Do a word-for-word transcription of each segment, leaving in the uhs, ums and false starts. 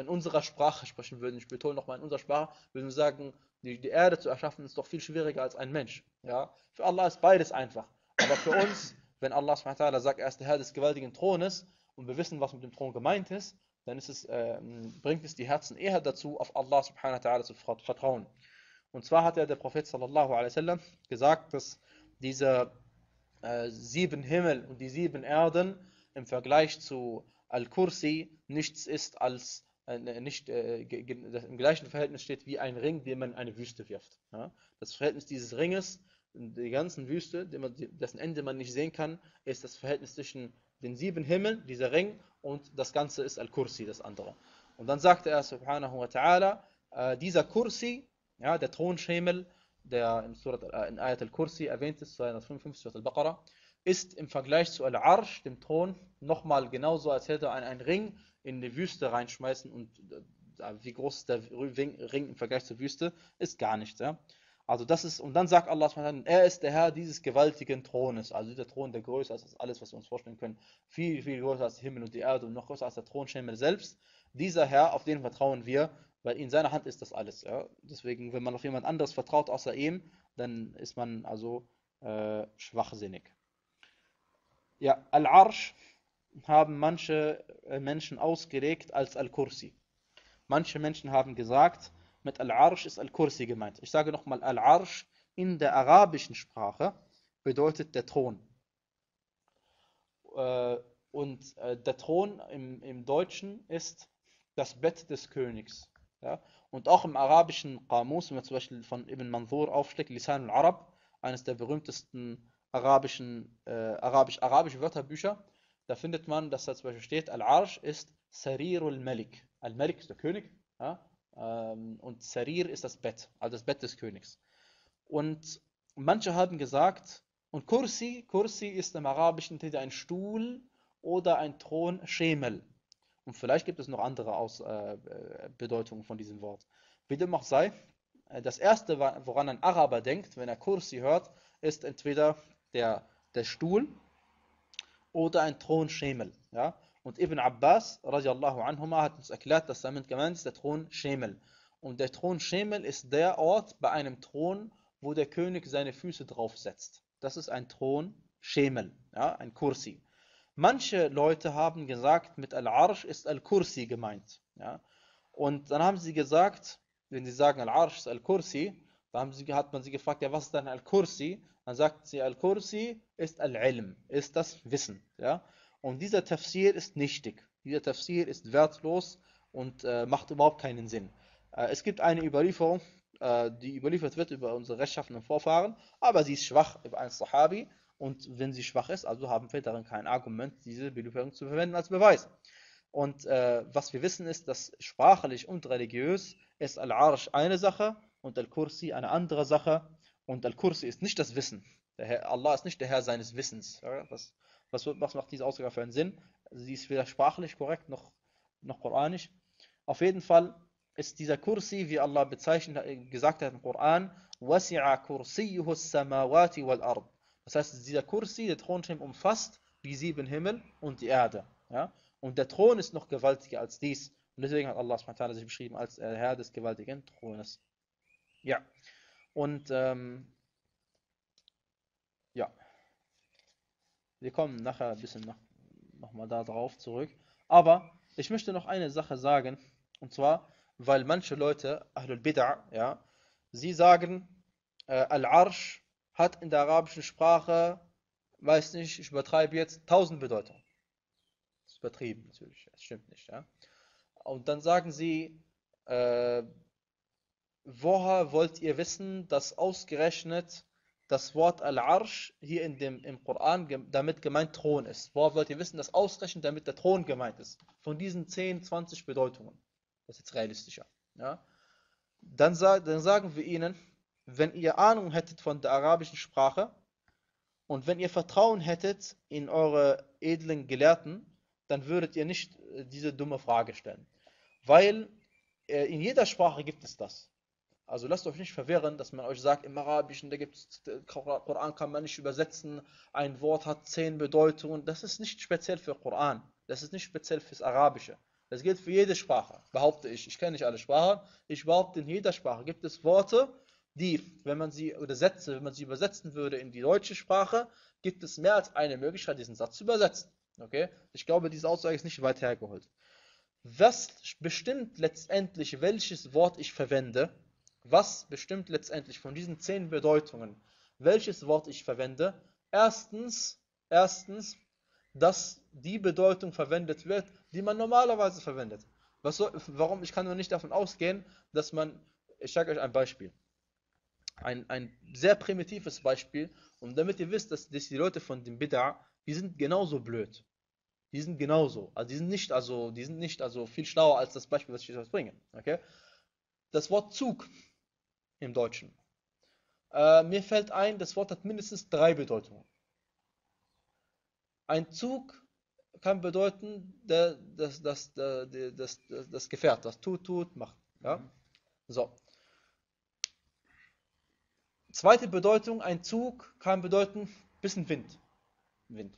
in unserer Sprache sprechen würden, ich betone nochmal in unserer Sprache, würden wir sagen, die, die Erde zu erschaffen ist doch viel schwieriger als ein Mensch. Ja? Für Allah ist beides einfach. Aber für uns, wenn Allah subhanahu wa ta'ala sagt, er ist der Herr des gewaltigen Thrones und wir wissen, was mit dem Thron gemeint ist, dann ist es, äh, bringt es die Herzen eher dazu, auf Allah subhanahu wa ta'ala zu vertrauen. Und zwar hat ja der Prophet sallallahu alaihi wasallam gesagt, dass diese äh, sieben Himmel und die sieben Erden im Vergleich zu Al-Kursi nichts ist als äh, nicht äh, im gleichen Verhältnis steht wie ein Ring, den man in eine Wüste wirft. Ja? Das Verhältnis dieses Ringes, die ganzen Wüste, dessen Ende man nicht sehen kann, ist das Verhältnis zwischen den sieben Himmeln, dieser Ring, und das Ganze ist Al-Kursi, das andere. Und dann sagte er subhanahu wa ta'ala, äh, dieser Kursi, ja, der Thronschemel, der in, Surat, äh, in Ayat al-Kursi erwähnt ist, zweihundertfünfundfünfzig, Surat al-Baqarah, ist im Vergleich zu Al-Arsh, dem Thron, nochmal genauso, als hätte er einen Ring in die Wüste reinschmeißen und äh, wie groß ist der Ring im Vergleich zur Wüste, ist gar nichts. Ja? Also das ist, und dann sagt Allah, er ist der Herr dieses gewaltigen Thrones, also dieser Thron, der größer ist als alles, was wir uns vorstellen können, viel, viel größer als der Himmel und die Erde und noch größer als der Thronschemel selbst. Dieser Herr, auf den vertrauen wir, weil in seiner Hand ist das alles. Ja? Deswegen, wenn man auf jemand anderes vertraut außer ihm, dann ist man also äh, schwachsinnig. Ja, Al-Arsh haben manche Menschen ausgelegt als Al-Kursi. Manche Menschen haben gesagt, mit Al-Arsh ist Al-Kursi gemeint. Ich sage nochmal, Al-Arsh in der arabischen Sprache bedeutet der Thron. Und der Thron im, im Deutschen ist das Bett des Königs. Ja? Und auch im arabischen Qamus, wenn man zum Beispiel von Ibn Manzur aufschlägt, Lisan al-Arab, eines der berühmtesten arabischen, äh, arabisch, arabische Wörterbücher, da findet man, dass da zum Beispiel steht, Al-Arsh ist Sarirul Malik. Al-Malik ist der König, ja? ähm, und Sarir ist das Bett, also das Bett des Königs. Und manche haben gesagt, und Kursi, Kursi ist im Arabischen entweder ein Stuhl oder ein Thron, Schemel. Und vielleicht gibt es noch andere Aus, äh, Bedeutungen von diesem Wort. Wie dem auch sei, das erste, woran ein Araber denkt, wenn er Kursi hört, ist entweder der, der Stuhl oder ein Thronschemel. Ja? Und Ibn Abbas, radiallahu anhuma, hat uns erklärt, dass damit gemeint ist der Thronschemel. Und der Thronschemel ist der Ort bei einem Thron, wo der König seine Füße draufsetzt. Das ist ein Thronschemel, ja? Ein Kursi. Manche Leute haben gesagt, mit Al-Arsh ist Al-Kursi gemeint. Ja? Und dann haben sie gesagt, wenn sie sagen Al-Arsh ist Al-Kursi, dann haben sie, hat man sie gefragt, ja, was ist dann Al-Kursi? Dann sagt sie, Al-Kursi ist Al-Ilm, ist das Wissen. Ja? Und dieser Tafsir ist nichtig. Dieser Tafsir ist wertlos und äh, macht überhaupt keinen Sinn. Äh, es gibt eine Überlieferung, äh, die überliefert wird über unsere rechtschaffenen Vorfahren, aber sie ist schwach über einen Sahabi. Und wenn sie schwach ist, also haben wir darin kein Argument, diese Überlieferung zu verwenden als Beweis. Und äh, was wir wissen ist, dass sprachlich und religiös ist Al-Arsh eine Sache und Al-Kursi eine andere Sache. Und Al-Kursi ist nicht das Wissen. Der Herr, Allah ist nicht der Herr seines Wissens. Ja, was, was, was macht diese Aussage für einen Sinn? Sie ist weder sprachlich korrekt noch, noch koranisch. Auf jeden Fall ist dieser Kursi, wie Allah bezeichnet, gesagt hat im Koran, وَسِعَ كُرْسِيُّهُ السَّمَاوَاتِ وَالْأَرْضِ. Das heißt, dieser Kursi, der Thronschemel, umfasst die sieben Himmel und die Erde. Ja? Und der Thron ist noch gewaltiger als dies. Und deswegen hat Allah subhanahu wa ta'ala sich beschrieben als der Herr des gewaltigen Thrones. Ja. Und ähm, ja, wir kommen nachher ein bisschen noch, noch mal da drauf zurück. Aber ich möchte noch eine Sache sagen. Und zwar, weil manche Leute, Ahlul Bid'a, ja, sie sagen, äh, Al-Arsh hat in der arabischen Sprache, weiß nicht, ich übertreibe jetzt, tausend Bedeutungen. Das ist übertrieben natürlich, das stimmt nicht. Ja? Und dann sagen sie, äh, woher wollt ihr wissen, dass ausgerechnet das Wort Al-Arsh hier in dem, im Koran ge damit gemeint Thron ist? Woher wollt ihr wissen, dass ausgerechnet damit der Thron gemeint ist? Von diesen zehn, zwanzig Bedeutungen. Das ist jetzt realistischer. Ja? Dann, sa dann sagen wir ihnen, wenn ihr Ahnung hättet von der arabischen Sprache und wenn ihr Vertrauen hättet in eure edlen Gelehrten, dann würdet ihr nicht diese dumme Frage stellen. Weil äh, in jeder Sprache gibt es das. Also lasst euch nicht verwirren, dass man euch sagt, im Arabischen, da gibt es, Koran kann man nicht übersetzen, ein Wort hat zehn Bedeutungen. Das ist nicht speziell für Koran. Das ist nicht speziell fürs Arabische. Das gilt für jede Sprache, behaupte ich. Ich kenne nicht alle Sprachen. Ich behaupte, in jeder Sprache gibt es Worte, die, wenn man sie oder Sätze, wenn man sie übersetzen würde in die deutsche Sprache, gibt es mehr als eine Möglichkeit, diesen Satz zu übersetzen. Okay? Ich glaube, diese Aussage ist nicht weit hergeholt. Was bestimmt letztendlich, welches Wort ich verwende? Was bestimmt letztendlich von diesen zehn Bedeutungen, welches Wort ich verwende? Erstens, erstens, dass die Bedeutung verwendet wird, die man normalerweise verwendet. Was soll, warum? Ich kann nur nicht davon ausgehen, dass man, ich sage euch ein Beispiel. Ein, ein sehr primitives Beispiel, und damit ihr wisst, dass, dass die Leute von dem Bid'a, die sind genauso blöd. Die sind genauso. Also die sind nicht also, die sind nicht also viel schlauer als das Beispiel, was ich jetzt bringe. Okay? Das Wort Zug im Deutschen. Äh, mir fällt ein, das Wort hat mindestens drei Bedeutungen. Ein Zug kann bedeuten, der, das, das, das, das, das, das Gefährt, das tut, tut, macht. Ja? Mhm. So. Zweite Bedeutung, ein Zug kann bedeuten, bisschen Wind. Wind.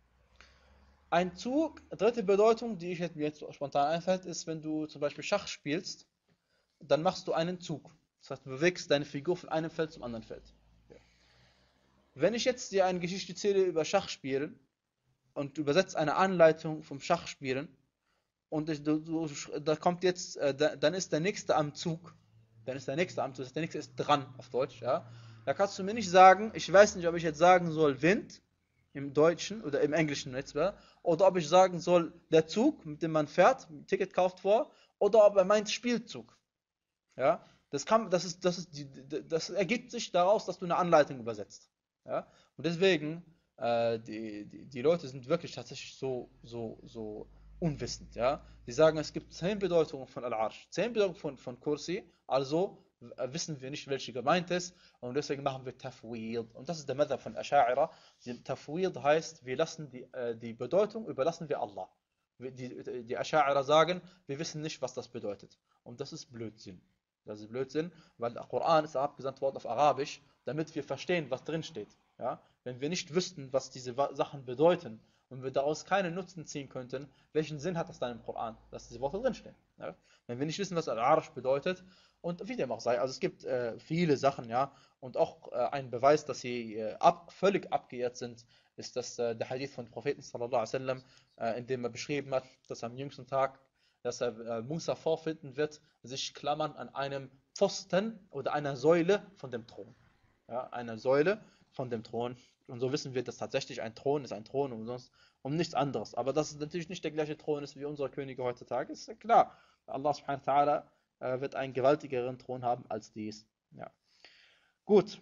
Ein Zug, dritte Bedeutung, die ich jetzt, mir jetzt spontan einfällt, ist, wenn du zum Beispiel Schach spielst, dann machst du einen Zug. Das heißt, du bewegst deine Figur von einem Feld zum anderen Feld. Ja. Wenn ich jetzt dir eine Geschichte erzähle über Schachspielen und du übersetzt eine Anleitung vom Schachspielen und ich, du, du, da kommt jetzt, äh, da, dann ist der Nächste am Zug, dann ist der Nächste am Zug, der Nächste ist dran auf Deutsch, ja. Da kannst du mir nicht sagen, ich weiß nicht, ob ich jetzt sagen soll Wind im Deutschen oder im Englischen jetzt, oder ob ich sagen soll der Zug, mit dem man fährt, ein Ticket kauft vor, oder ob er meint Spielzug. Ja, das kann, das ist, das ist, die, das ergibt sich daraus, dass du eine Anleitung übersetzt. Ja, und deswegen, äh, die, die, die Leute sind wirklich tatsächlich so, so, so unwissend. Ja, die sagen, es gibt zehn Bedeutungen von Al-Arsh, zehn Bedeutungen von, von Kursi, also äh, wissen wir nicht, welche gemeint ist, und deswegen machen wir Tafwid. Und das ist der Madhab von Asha'ira. Tafwid heißt, wir lassen die, äh, die Bedeutung überlassen wir Allah. Die, die, die Asha'ira sagen, wir wissen nicht, was das bedeutet. Und das ist Blödsinn. Das ist Blödsinn, weil der Koran ist abgesandt worden auf Arabisch, damit wir verstehen, was drin steht. Ja? Wenn wir nicht wüssten, was diese Sachen bedeuten und wir daraus keinen Nutzen ziehen könnten, welchen Sinn hat das dann im Koran, dass diese Worte drinstehen? Ja? Wenn wir nicht wissen, was Al-Arash bedeutet, und wie dem auch sei, also es gibt äh, viele Sachen, ja, und auch äh, ein Beweis, dass sie äh, ab, völlig abgeirrt sind, ist das äh, der Hadith von Propheten sallallahu alaihi wasallam, äh, in dem er beschrieben hat, dass am jüngsten Tag dass er äh, Musa vorfinden wird, sich klammern an einem Pfosten oder einer Säule von dem Thron. Ja, einer Säule von dem Thron. Und so wissen wir, dass tatsächlich ein Thron ist ein Thron und sonst um nichts anderes. Aber dass es natürlich nicht der gleiche Thron ist wie unsere Könige heutzutage, ist ja klar. Allah subhanahu wa ta'ala äh, wird einen gewaltigeren Thron haben als dies. Ja. Gut.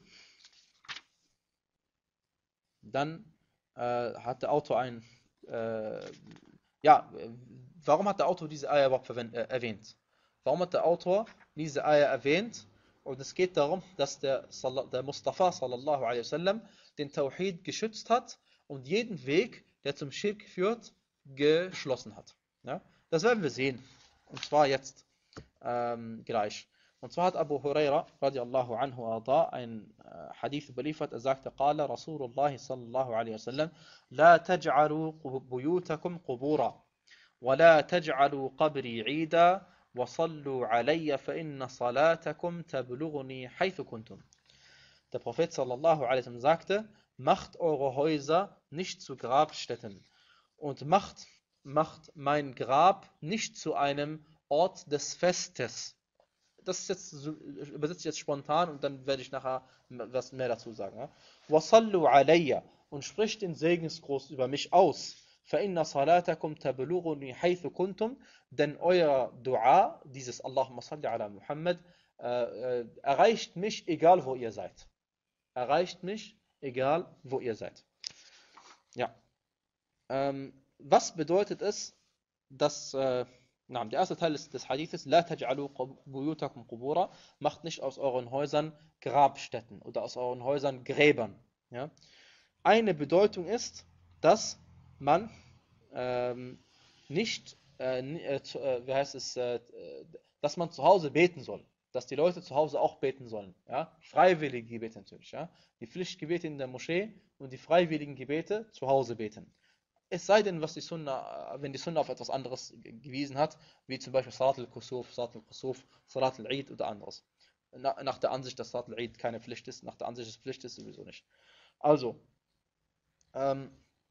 Dann äh, hat der Autor ein äh, ja, warum hat der Autor diese Eier überhaupt äh, erwähnt? Warum hat der Autor diese Eier erwähnt? Und es geht darum, dass der, der Mustafa sallallahu alaihi wasallam den Tawhid geschützt hat und jeden Weg, der zum Schirk führt, geschlossen hat. Ja? Das werden wir sehen. Und zwar jetzt ähm, gleich. Und zwar hat Abu Huraira radiallahu anhu arda ein äh, Hadith überliefert. Er sagte, قال رسول الله صلى الله عليه وسلم لا تجعلوا بيوتكم قبورا ولا تجعلوا قبري عيدا وصلوا علي فإن صلاتكم تبلغني حيث كنتم. Der Prophet sallallahu alaihi wasallam sagte, macht eure Häuser nicht zu Grabstätten und macht, macht mein Grab nicht zu einem Ort des Festes. Das ist jetzt, übersetze ich jetzt spontan und dann werde ich nachher was mehr dazu sagen. Ja? وَصَلُّوا عَلَيَّ und spricht den Segensgruß über mich aus. فَإِنَّ صَلَاتَكُمْ تَبْلُغُنِي حَيْثُ كُنْتُمْ denn euer Dua, dieses Allahumma salli ala Muhammad, äh, äh, erreicht mich, egal wo ihr seid. Erreicht mich, egal wo ihr seid. Ja. Ähm, was bedeutet es, dass äh, na, der erste Teil des, des Hadithes, La taj'alu buyutakum qubura, macht nicht aus euren Häusern Grabstätten oder aus euren Häusern Gräbern. Ja? Eine Bedeutung ist, dass man ähm, nicht, äh, äh, zu, äh, wie heißt es, äh, dass man zu Hause beten soll. Dass die Leute zu Hause auch beten sollen. Ja? Freiwillige Gebete natürlich. Ja? Die Pflichtgebete in der Moschee und die freiwilligen Gebete zu Hause beten. Es sei denn, was die Sunna, wenn die Sunna auf etwas anderes gewiesen hat, wie zum Beispiel Salat al-Kusuf, Salat al-Kusuf, Salat al-Eid oder anderes. Na, nach der Ansicht, dass Salat al-Eid keine Pflicht ist, nach der Ansicht, dass es Pflicht ist, sowieso nicht. Also, ähm,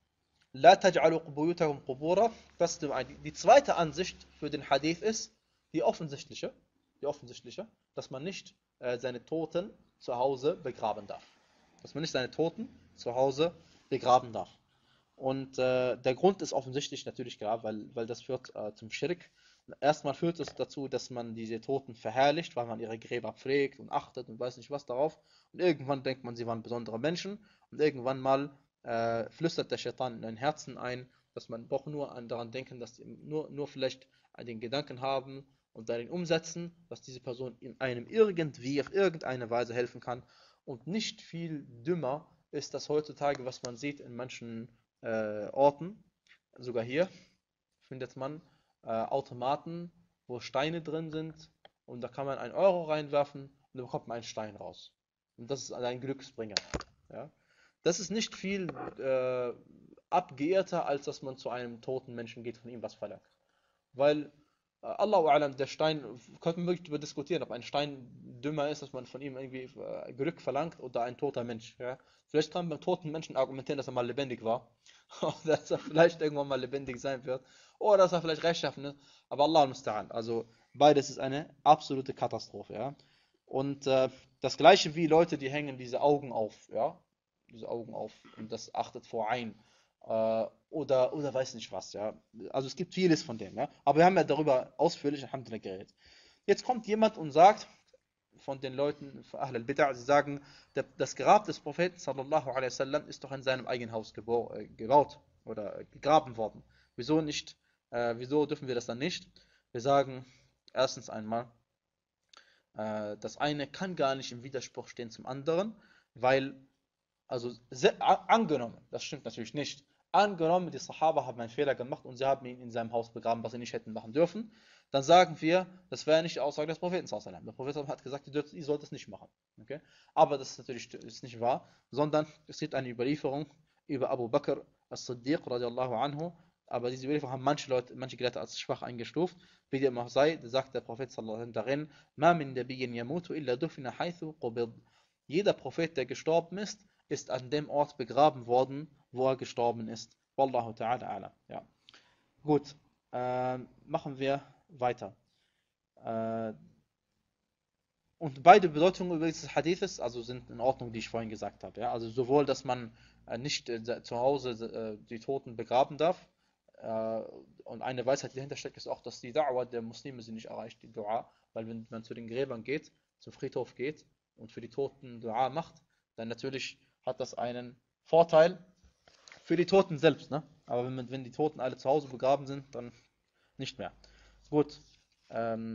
La taj'alu buyutakum qubura. Das ist die, die zweite Ansicht für den Hadith ist die offensichtliche, die offensichtliche, dass man nicht äh, seine Toten zu Hause begraben darf. Dass man nicht seine Toten zu Hause begraben darf. Und äh, der Grund ist offensichtlich natürlich klar, weil, weil das führt äh, zum Schirk. Erstmal führt es dazu, dass man diese Toten verherrlicht, weil man ihre Gräber pflegt und achtet und weiß nicht was darauf. Und irgendwann denkt man, sie waren besondere Menschen. Und irgendwann mal äh, flüstert der Shaitan in dein Herzen ein, dass man doch nur an, daran denken, dass die nur, nur vielleicht den Gedanken haben und darin umsetzen, dass diese Person in einem irgendwie auf irgendeine Weise helfen kann. Und nicht viel dümmer ist das heutzutage, was man sieht in manchen äh, Orten, sogar hier, findet man äh, Automaten, wo Steine drin sind und da kann man einen Euro reinwerfen und dann bekommt man einen Stein raus. Und das ist ein Glücksbringer. Ja? Das ist nicht viel äh, abgeehrter, als dass man zu einem toten Menschen geht, von ihm was verlangt. Weil, äh, Allahu A'lam, der Stein, könnte man wirklich darüber diskutieren, ob ein Stein dümmer ist, dass man von ihm irgendwie äh, Glück verlangt oder ein toter Mensch. Ja? Vielleicht kann man beim toten Menschen argumentieren, dass er mal lebendig war. Oder dass er vielleicht irgendwann mal lebendig sein wird. Oder dass er vielleicht rechtschaffen ist. Aber Allah al-Musta'an. Also beides ist eine absolute Katastrophe. Ja? Und äh, das gleiche wie Leute, die hängen diese Augen auf. Ja? Diese Augen auf. Und das achtet vor ein. Äh, oder, oder weiß nicht was. Ja? Also es gibt vieles von dem. Ja? Aber wir haben ja darüber ausführlich Alhamdulillah geredet. Jetzt kommt jemand und sagt, von den Leuten, von Ahl al-Bid'ah, sie sagen, der, das Grab des Propheten sallallahu alaihi wasallam ist doch in seinem eigenen Haus gebo äh, gebaut oder äh, gegraben worden. Wieso nicht? Äh, wieso dürfen wir das dann nicht? Wir sagen erstens einmal, äh, das eine kann gar nicht im Widerspruch stehen zum anderen, weil, also se- a- angenommen, das stimmt natürlich nicht, angenommen, die Sahaba haben einen Fehler gemacht und sie haben ihn in seinem Haus begraben, was sie nicht hätten machen dürfen, dann sagen wir, das wäre nicht die Aussage des Propheten sallallahu alaihi wasallam. Der Prophet hat gesagt, ihr, dürft, ihr sollt es nicht machen. Okay? Aber das ist natürlich ist nicht wahr, sondern es gibt eine Überlieferung über Abu Bakr as-Siddiq radiallahu anhu, aber diese Überlieferung haben manche Leute, manche Gelehrte als schwach eingestuft. Wie dem auch sei, sagt der Prophet sallallahu alaihi wasallam darin, Ma min nabiyyin yamutu illa dufina haythu qubid. Jeder Prophet, der gestorben ist, ist an dem Ort begraben worden, wo er gestorben ist. Wallahu ta'ala ala. Ja. Gut, äh, machen wir weiter. Äh, und beide Bedeutungen des Hadithes also sind in Ordnung, die ich vorhin gesagt habe. Ja? Also sowohl, dass man äh, nicht äh, zu Hause äh, die Toten begraben darf. Äh, und eine Weisheit, die dahinter steckt, ist auch, dass die Da'wah der Muslime sie nicht erreicht, die Dua. Weil wenn man zu den Gräbern geht, zum Friedhof geht und für die Toten Dua macht, dann natürlich hat das einen Vorteil für die Toten selbst. Ne? Aber wenn, man, wenn die Toten alle zu Hause begraben sind, dann nicht mehr. Gut. Ähm,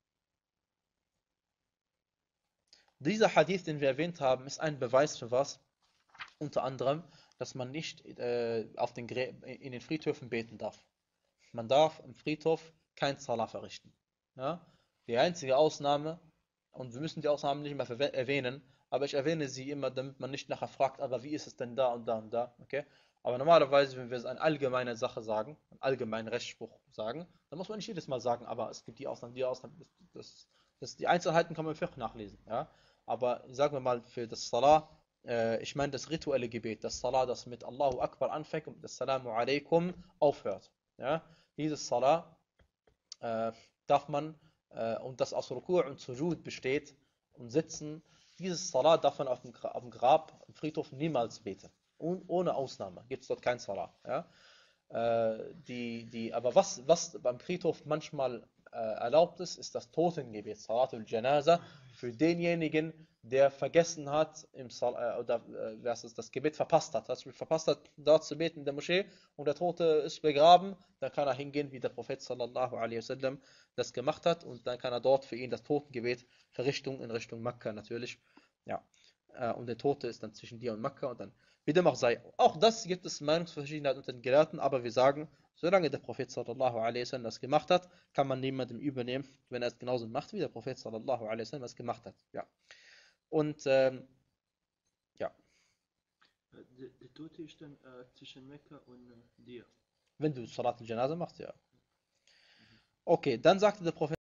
Dieser Hadith, den wir erwähnt haben, ist ein Beweis für was? Unter anderem, dass man nicht äh, auf den Grä in den Friedhöfen beten darf. Man darf im Friedhof kein Salah verrichten. Ja? Die einzige Ausnahme, und wir müssen die Ausnahmen nicht mehr erwähnen, aber ich erwähne sie immer, damit man nicht nachher fragt, aber wie ist es denn da und da und da, okay? Aber normalerweise, wenn wir eine allgemeine Sache sagen, einen allgemeinen Rechtsspruch sagen, dann muss man nicht jedes Mal sagen, aber es gibt die Ausnahmen, die Ausnahmen, das, das, das, die Einzelheiten kann man im Fiqh nachlesen, ja? Aber sagen wir mal für das Salah, äh, ich meine das rituelle Gebet, das Salah, das mit Allahu Akbar anfängt und das Salamu alaikum aufhört, ja? Dieses Salah äh, darf man, äh, und das aus Ruku' und Sujud besteht und Sitzen, dieses Salah darf man auf dem, auf dem Grab, im Friedhof niemals beten. Und ohne Ausnahme gibt es dort kein Salah. Ja? Äh, die, die, aber was, was beim Friedhof manchmal äh, erlaubt ist, ist das Totengebet, Salatul Janaza, für denjenigen, der vergessen hat, im Sal äh, oder äh, wer es das Gebet verpasst hat, das verpasst hat, dort zu beten in der Moschee und der Tote ist begraben, dann kann er hingehen, wie der Prophet sallallahu alaihi wasallam das gemacht hat und dann kann er dort für ihn das Totengebet verrichten in Richtung Mekka natürlich. Ja. Äh, und der Tote ist dann zwischen dir und Mekka und dann wie dem auch sei. Auch das gibt es Meinungsverschiedenheit unter den Gelehrten, aber wir sagen, solange der Prophet sallallahu alaihi wasallam das gemacht hat, kann man niemandem übernehmen, wenn er es genauso macht, wie der Prophet sallallahu alaihi wasallam es gemacht hat. Ja. Und ähm, ja. Äh, Der, der Tote ist dann äh, zwischen Mekka und äh, dir. Wenn du Salat al-Janaza machst, ja. Okay, dann sagte der Prophet